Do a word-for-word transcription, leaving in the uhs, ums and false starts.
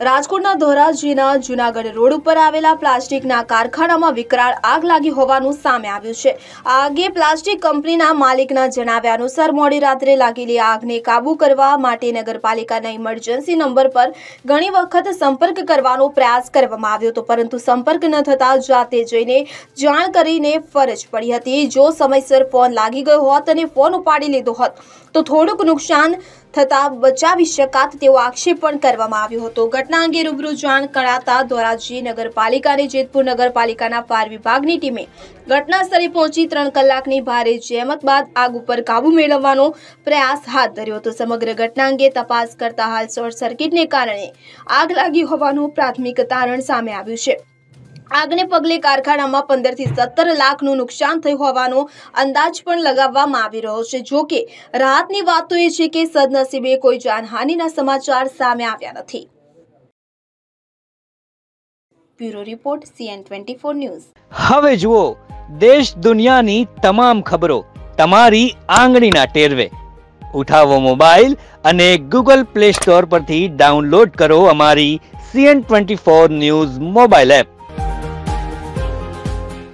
રાજકોટના ધોરાજીના જૂનાગઢ રોડ ઉપર આવેલા પ્લાસ્ટિકના કારખાનામાં વિકરાળ આગ લાગી હોવાનું સામે આવ્યું છે। આ આગે પ્લાસ્ટિક કંપનીના માલિકના જણાવ્યા અનુસાર મોડી રાત્રે લાગેલી આગને કાબૂ કરવા માટે નગરપાલિકાના ઇમરજન્સી નંબર પર ઘણી વખત સંપર્ક કરવાનો પ્રયાસ કરવામાં આવ્યો હતો, પરંતુ સંપર્ક ન થતા જાતે જઈને જાણ કરીને ફરજ પડી હતી। જો સમયસર ફોન લાગી ગયો હોત અને ફોન ઉપાડી લીધો હોત તો થોડુંક નુકસાન થતા બચાવી શકાત તેવો આક્ષેપ પણ કરવામાં આવ્યો હતો। ઘટના અંગે રૂબરૂ જાણ કરાતા ધોરાજી નગરપાલિકા અને જેતપુર નગરપાલિકાના ફાયર વિભાગની ટીમે ઘટના સ્થળે પહોંચી ત્રણ કલાકની ભારે જહેમત બાદ આગ ઉપર કાબુ મેળવવાનો પ્રયાસ હાથ ધર્યો હતો। સમગ્ર ઘટના અંગે તપાસ કરતા હાલ શોર્ટ સર્કિટને કારણે આગ લાગી હોવાનું પ્રાથમિક તારણ સામે આવ્યું છે। આગને પગલે કારખાનામાં પંદર થી સત્તર લાખનું નુકસાન થયું હોવાનો અંદાજ પણ લગાવવામાં આવી રહ્યો છે। જો કે રાહતની વાત તો એ છે કે સદનસીબે કોઈ જાનહાનિના સમાચાર સામે આવ્યા નથી। Bureau report CN twenty four news. હવે જુઓ દેશ દુનિયાની તમામ ખબરો તમારી આંગળીના ટેરવે। ઉઠાવો મોબાઈલ અને ગૂગલ પ્લે સ્ટોર પરથી ડાઉનલોડ કરો અમારી CN twenty four news mobile app.